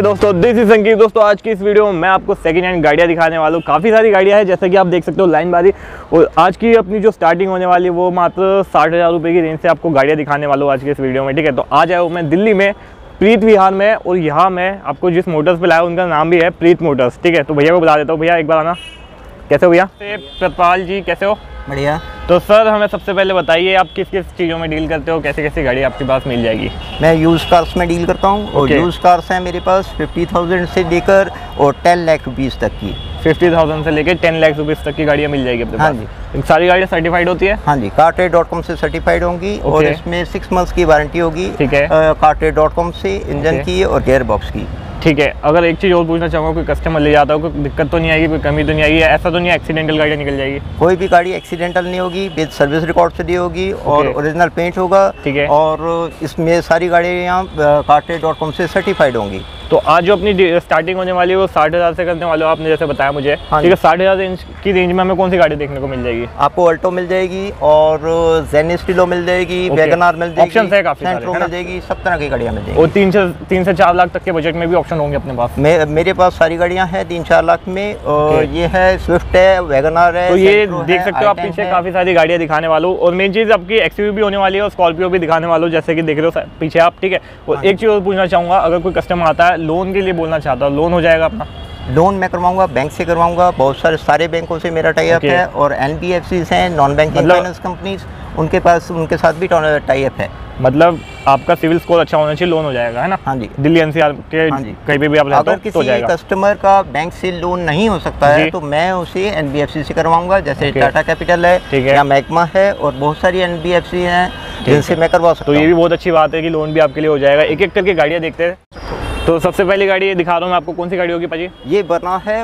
दोस्तों, this is संकीर्त। दोस्तों, आज की इस वीडियो में मैं आपको सेकंड हैंड गाड़ियाँ दिखाने वाला हूँ। काफ़ी सारी गाड़ियाँ हैं, जैसा कि आप देख सकते हो लाइन बारी। और आज की अपनी जो स्टार्टिंग होने वाली है वो मात्र 60,000 रुपये की रेंज से आपको गाड़ियाँ दिखाने वाला हूँ आज की इस वीडियो में। ठीक है, तो आज आया हूँ मैं दिल्ली में प्रीत विहार में, और यहाँ मैं आपको जिस मोटर्स पे लाया उनका नाम भी है प्रीत मोटर्स। ठीक है, तो भैया को बुला देता हूँ। भैया एक बार आना। कैसे हो भैया? प्रतपाल जी, कैसे हो? बढ़िया। तो सर, हमें सबसे पहले बताइए आप किस किस चीज़ों में डील करते हो, कैसी कैसी गाड़ी आपके पास मिल जाएगी? मैं यूज कार्स में डील करता हूँ और यूज कार्स हैं मेरे पास 50,000 से लेकर और 10 लाख रुपीज़ तक की। 50,000 से लेकर 10 लाख रुपीज़ तक की गाड़ियाँ मिल जाएगी अपने पास? हाँ जी। सारी गाड़ियाँ सर्टिफाइड होती है? हाँ जी, cartrade.com से सर्टिफाइड होंगी और इसमें 6 मंथ्स की वारंटी होगी। ठीक है। cartrade.com से इंजन की और गेयर बॉक्स की। ठीक है। अगर एक चीज़ और पूछना चाहूँगा, कोई कस्टमर ले जाता हो, कोई दिक्कत तो नहीं आएगी, कोई कमी तो नहीं आएगी, ऐसा तो नहीं एक्सीडेंटल गाड़ियाँ निकल जाएगी? कोई भी गाड़ी एक्सीडेंटल नहीं होगी, विद सर्विस रिकॉर्ड से दी होगी और ओरिजिनल पेंट होगा। ठीक है। और इसमें सारी गाड़ियाँ cartrade.com से सर्टिफाइड होंगी। तो आज जो अपनी स्टार्टिंग होने वाली है वो 60,000 से करने वाले हो आपने जैसे बताया मुझे। हाँ। ठीक है, 60,000 रेंज की रेंज में हमें कौन सी गाड़ी देखने को मिल जाएगी? आपको अल्टो मिल जाएगी और जेन स्टीलो मिल जाएगी, वैगनआर मिल जाएगी, ऑप्शन है काफी सारे, मिल जाएगी, सब तरह की गाड़ियाँ मिल जाएगी। और 3 से 4 लाख तक के बजट में भी ऑप्शन होंगे अपने पास? मेरे पास सारी गाड़ियाँ हैं 3-4 लाख में। और ये है स्विफ्ट है, वैगनआर है। तो ये देख सकते हो आप पीछे काफी सारी गाड़ियाँ दिखाने वाला हूँ। और मेन चीज़ आपकी एक्सयूवी भी होने वाली है और स्कॉर्पियो भी दिखाने वाला हूँ, जैसे कि देख रहे हो पीछे आप। ठीक है। और एक चीज़ और पूछना चाहूँगा, अगर कोई कस्टमर आता है लोन के लिए बोलना चाहता है, लोन हो जाएगा अपना? लोन मैं करवाऊंगा, बैंक से करवाऊंगा। बहुत सारे बैंकों से मेरा टाई अप है और NBFCs हैं, नॉन बैंकिंग फाइनेंस कंपनीज, उनके साथ भी टाई अप है। मतलब आपका सिविल स्कोर अच्छा होना चाहिए, लोन हो जाएगा, है ना? हाँ जी। दिल्ली NCR के कहीं पे भी आप रहते हो अगर किसी कस्टमर का बैंक से लोन नहीं हो सकता है तो मैं उसे NBFC से करवाऊंगा, जैसे टाटा कैपिटल है या मैग्मा है और बहुत सारी NBFC हैं जिनसे मैं करवा सकता हूँ। तो ये भी बहुत अच्छी बात है कि लोन भी आपके लिए हो जाएगा। एक एक करके गाड़ियाँ देखते हैं। तो सबसे पहली गाड़ी ये दिखा रहा हूँ मैं आपको, कौन सी गाड़ी होगी पाजी? ये बर्ना है,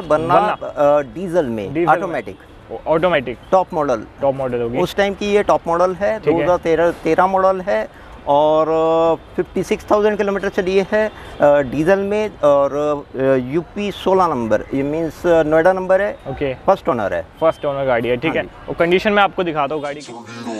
डीजल में ऑटोमेटिक टॉप मॉडल होगी। उस टाइम की ये टॉप मॉडल है, 2013 मॉडल है और 56,000 किलोमीटर चली है डीजल में। और UP 16 नंबर, ये मीन्स नोएडा नंबर है। ओके। फर्स्ट ओनर है। फर्स्ट ओनर गाड़ी है। ठीक है। और कंडीशन में आपको दिखाता हूँ गाड़ी की।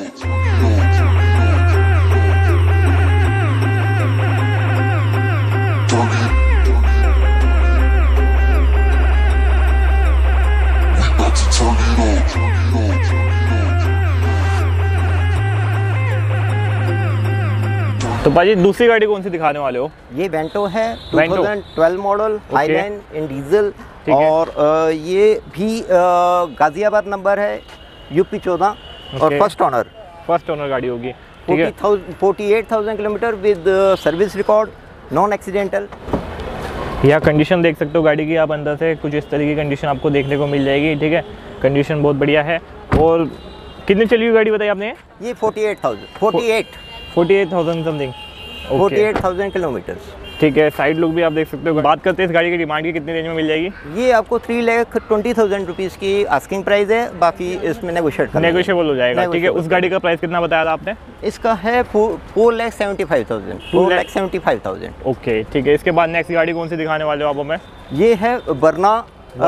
तो भाजी दूसरी गाड़ी कौन सी दिखाने वाले हो? ये वेंटो है, 2012 मॉडल, हाईलैंड इन डीजल। और ये भी गाजियाबाद नंबर है, UP 14 और फर्स्ट ओनर गाड़ी होगी। 48,000 kilometre with service record, non accidental. यह कंडीशन देख सकते हो गाड़ी की आप, अंदर से कुछ इस तरह की कंडीशन आपको देखने को मिल जाएगी। ठीक है, कंडीशन बहुत बढ़िया है। और कितनी चली हुई गाड़ी बताई आपने? ये 48,000 समथिंग, 48,000 किलोमीटर। ठीक है। साइड लुक भी आप देख सकते हो। बात करते हैं इस गाड़ी की डिमांड की, कितनी रेंज में मिल जाएगी? ये आपको 3,20,000 रुपीज़ की आस्किंग प्राइस है, बाकी इसमें नेगोशिएबल हो जाएगा। ठीक है। उस गाड़ी का प्राइस कितना बताया था आपने? इसका है 4,75,000। ओके। ठीक है। इसके बाद नेक्स्ट गाड़ी कौन सी दिखाने वाले हो आप हमें? ये है Verna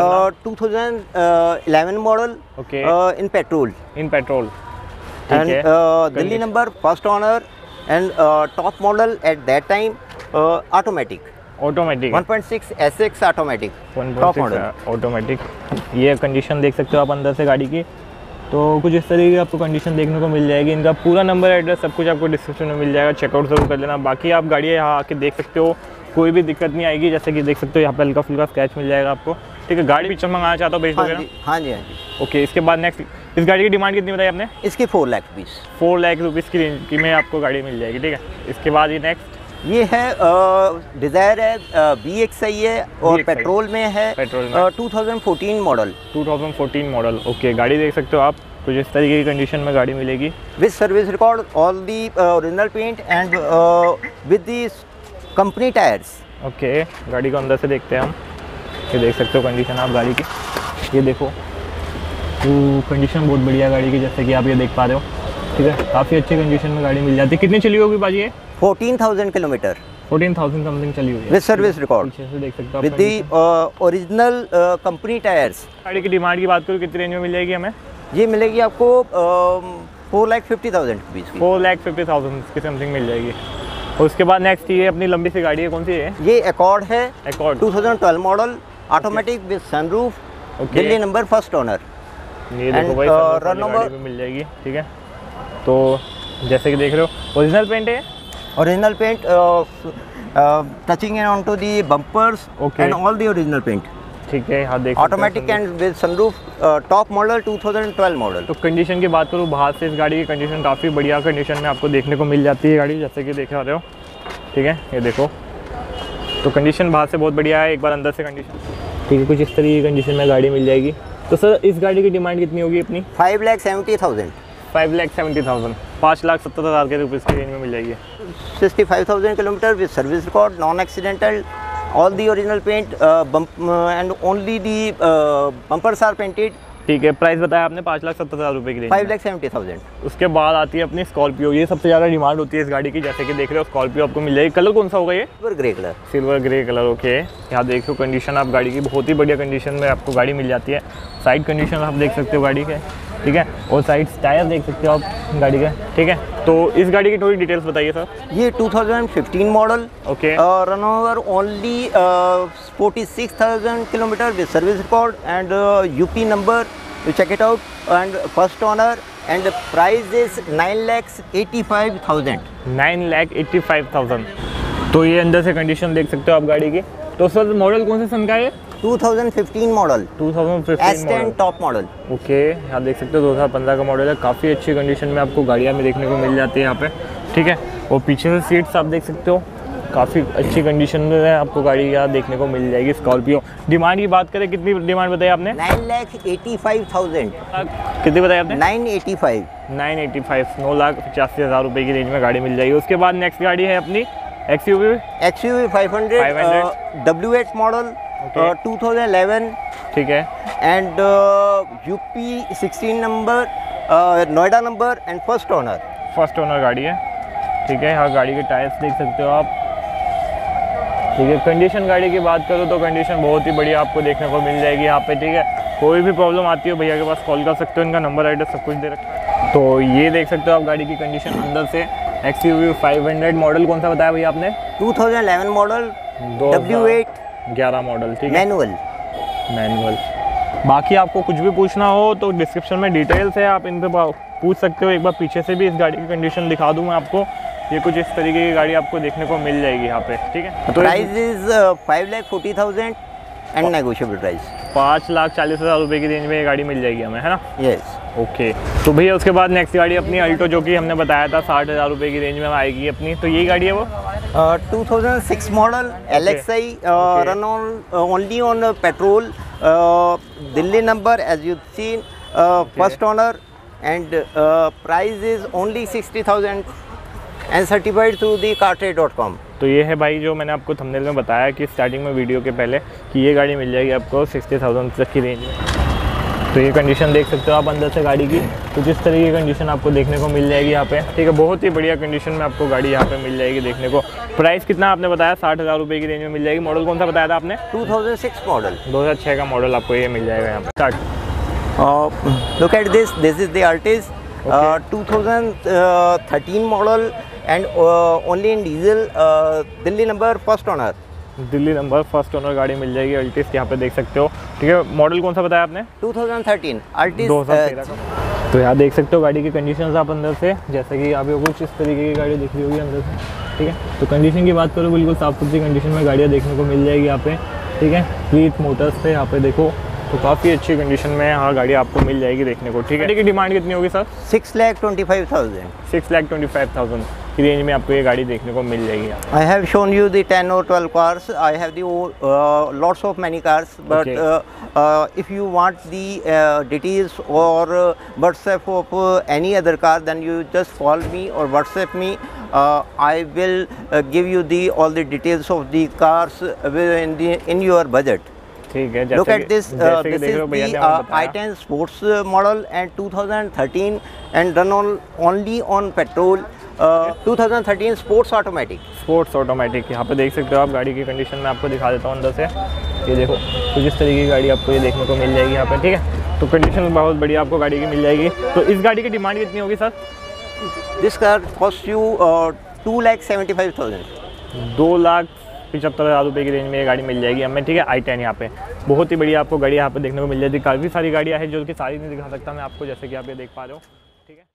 2011 model in petrol. And Delhi number, first owner and top model at that time, automatic 1.6 SX automatic, top model automatic. ये कंडीशन देख सकते हो आप अंदर से गाड़ी की। तो कुछ इस तरीके की आपको कंडीशन देखने को मिल जाएगी। इनका पूरा नंबर, एड्रेस सब कुछ आपको डिस्क्रिप्शन में मिल जाएगा, चेकआउट जरूर कर लेना। बाकी आप गाड़ियाँ यहाँ आके देख सकते हो, कोई भी दिक्कत नहीं आएगी। जैसे कि देख सकते हो यहाँ पे हल्का फुल्का स्क्रैच मिल जाएगा आपको। ठीक है। गाड़ी पिक्चर मंगाना चाहता हूँ, भेज दोगे ना? हाँ जी। ओके। इसके बाद नेक्स्ट, इस गाड़ी की डिमांड कितनी बताई आपने? इसकी 4 लाख रुपीज़। 4 लाख रुपीज़ की रेंज की में आपको गाड़ी मिल जाएगी। ठीक है। इसके बाद ये नेक्स्ट, ये है डिज़ायर है, BXI है और पेट्रोल में है, 2014 मॉडल। ओके। गाड़ी देख सकते हो आप, कुछ इस तरीके की कंडीशन में गाड़ी मिलेगी with service record, all the original paint and with the company tyres. Okay. गाड़ी को अंदर से देखते हैं हम। ये देख सकते हो कंडीशन आप गाड़ी की, ये देखो। तो कंडीशन बहुत बढ़िया गाड़ी की, जैसे कि आप ये देख पा रहे हो। ठीक है। काफ़ी अच्छी कंडीशन में गाड़ी मिल जाती है। कितनी चली होगी बाजी? ये 14,000 किलोमीटर, 14,000 समथिंग चली हुई है विद सर्विस रिकॉर्ड, पीछे से देख सकते हो with the original company tyres. गाड़ी की डिमांड की बात करूँ, कितनी रेंज में मिल जाएगी हमें? ये मिलेगी आपको 4,50,000 रुपीज़। 4,50,000 की समथिंग मिल जाएगी। और उसके बाद नेक्स्ट ये अपनी लंबी सी गाड़ी है, कौन सी है? ये एकॉर्ड है, Accord 2012 model, automatic with sunroof, Delhi number, first owner. ये देखो भाई रन नंबर भी मिल जाएगी, ठीक है। तो जैसे कि देख रहे हो ओरिजिनल पेंट है, original paint, touching on to the bumpers and all the original paint, ठीक है। हाँ देख automatic and with sunroof, top model, 2012 model. तो कंडीशन की बात करूँ बाहर से, इस गाड़ी की कंडीशन काफ़ी बढ़िया कंडीशन में आपको देखने को मिल जाती है गाड़ी, जैसे कि देख रहे हो, ठीक है। ये देखो, तो कंडीशन बाहर से बहुत बढ़िया है, एक बार अंदर से कंडीशन, ठीक है, कुछ इस तरीके की कंडीशन में गाड़ी मिल जाएगी। तो सर इस गाड़ी की डिमांड कितनी होगी अपनी? 5,70,000। 5,70,000, 5,70,000 के रुपये की रेंज में मिल जाएगी। 65,000 kilometre with service record, non accidental, all the original paint and only the bumpers are painted. ठीक है, प्राइस बताया आपने 5,70,000 रुपये की रेंज, 5,70,000। उसके बाद आती है अपनी स्कॉर्पियो, ये सबसे ज़्यादा डिमांड होती है इस गाड़ी की, जैसे कि देख रहे हो स्कॉर्पियो आपको मिल जाएगी। कलर कौन सा होगा ये? Silver grey colour. Silver grey colour, okay. यहाँ देखो कंडीशन आप गाड़ी की बहुत ही बढ़िया कंडीशन में आपको गाड़ी मिल जाती है। साइड कंडीशन आप देख सकते हो गाड़ी के, ठीक है, और साइड टायर देख सकते हो आप गाड़ी के, ठीक है। तो इस गाड़ी की थोड़ी डिटेल्स बताइए सर। ये 2015 model, okay, run over only 46,000 kilometre with service record and UP number, you check it out, and first owner, and the price is 9,85,000। 9,85,000। तो ये अंदर से कंडीशन देख सकते हो आप गाड़ी की। तो सर मॉडल कौन से सन का है? 2015 model, 2015 S10 top model. Okay, यहाँ देख सकते हो 2015 का मॉडल है, काफ़ी अच्छी कंडीशन में आपको गाड़ियाँ में देखने को मिल जाती है यहाँ पे, ठीक है। और पीछे से सीट्स आप देख सकते हो, काफ़ी अच्छी कंडीशन में आपको गाड़ी यहाँ देखने को मिल जाएगी स्कॉर्पियो। डिमांड की बात करें, कितनी डिमांड बताई आपने? 9,85,000। कितनी बताई आपने? 985। 9,85,000 रुपये की रेंज में गाड़ी मिल जाएगी। उसके बाद नेक्स्ट गाड़ी है अपनी XUV 500 W8 मॉडल, 2011, ठीक है, and UP 16 number, Noida number and first owner. First owner गाड़ी है, ठीक है। हाँ गाड़ी के टायर्स देख सकते हो आप, ठीक है। कंडीशन गाड़ी की बात करो तो कंडीशन बहुत ही बढ़िया आपको देखने को मिल जाएगी यहाँ पे, ठीक है। कोई भी प्रॉब्लम आती हो भैया के पास कॉल कर सकते हो, इनका नंबर एड्रेस सब कुछ दे रखा है। तो ये देख सकते हो आप गाड़ी की कंडीशन अंदर से। XUV 500 मॉडल कौन सा बताया भैया आपने? 2011 मॉडल, W8 11 मॉडल, ठीक है, मैनुअल। बाकी आपको कुछ भी पूछना हो तो डिस्क्रिप्शन में डिटेल्स है, आप इन पर पूछ सकते हो। एक बार पीछे से भी इस गाड़ी की कंडीशन दिखा दूँ मैं आपको। ये कुछ इस तरीके की गाड़ी आपको देखने को मिल जाएगी यहाँ पे, ठीक है। तो price is 5,40,000 and negotiable price. 5,40,000 रुपये की रेंज में ये गाड़ी मिल जाएगी हमें, है ना? यस। ओके, तो भैया उसके बाद नेक्स्ट गाड़ी अपनी अल्टो, जो कि हमने बताया था 60,000 रुपये की रेंज में आएगी अपनी। तो यही गाड़ी है वो 2006 model, LXI, run on only on petrol, Delhi number as you seen, first owner and price is only 60,000 and certified through the cartrade.com। तो ये है भाई जो मैंने आपको थंबनेल में बताया कि स्टार्टिंग में वीडियो के पहले कि ये गाड़ी मिल जाएगी आपको 60,000 तक की रेंज में। तो ये कंडीशन देख सकते हो आप अंदर से गाड़ी की, कुछ इस तरह की कंडीशन आपको देखने को मिल जाएगी यहाँ पे, ठीक है। बहुत ही बढ़िया कंडीशन में आपको गाड़ी यहाँ पे मिल जाएगी देखने को। प्राइस कितना आपने बताया? 60,000 रुपये की रेंज में मिल जाएगी। मॉडल कौन सा बताया था आपने? 2006 मॉडल, 2006 का मॉडल आपको ये मिल जाएगा यहाँ पे। Start, look at this is the Altis, 2013 model and only in diesel, Delhi number, first owner. Delhi number, first owner गाड़ी मिल जाएगी अल्टिस, यहाँ पे देख सकते हो, ठीक है। मॉडल कौन सा बताया आपने? 2013 Altis, 2013 का। तो यहाँ देख सकते हो गाड़ी की कंडीशंस आप अंदर से, जैसे कि आपको कुछ इस तरीके की गाड़ी दिख रही होगी अंदर से, ठीक है। तो कंडीशन की बात करो, बिल्कुल साफ सुथरी कंडीशन में गाड़ियाँ देखने को मिल जाएगी यहाँ पे, ठीक है। प्रीत मोटर्स पे यहाँ पे देखो, तो काफ़ी अच्छी कंडीशन में हाँ गाड़ी आपको मिल जाएगी देखने को, ठीक है। गाड़ी की डिमांड कितनी होगी सर? 6,25,000। 6,25,000 की रेंज में आपको ये गाड़ी देखने को मिल जाएगी। I have shown you the 10 or 12 cars. I have the lots of many cars, but if you want the details or WhatsApp of any other car, then you just call me or WhatsApp me. I will give you all the details of the cars in your budget. ठीक है। Look at this. This is the i10 sports model and 2013 and run only on petrol. 2013 sports automatic यहाँ पे देख सकते हो आप। गाड़ी की कंडीशन में आपको दिखा देता हूँ अंदर से, ये देखो कुछ इस तरीके की गाड़ी आपको ये देखने को मिल जाएगी यहाँ पे, ठीक है। तो कंडीशन बहुत बढ़िया आपको गाड़ी की मिल जाएगी। तो इस गाड़ी की डिमांड कितनी होगी sir? This car cost you 2,75,000। 2,75,000 रुपये की रेंज में ये गाड़ी मिल जाएगी हमें, ठीक है। i10 यहाँ पे बहुत ही बढ़िया आपको गाड़ी यहाँ पे देखने को मिल जाती है। काफ़ी सारी गाड़ियाँ हैं जो कि सारी नहीं दिखा सकता मैं आपको, जैसे कि आप ये देख पा रहे हो, ठीक है।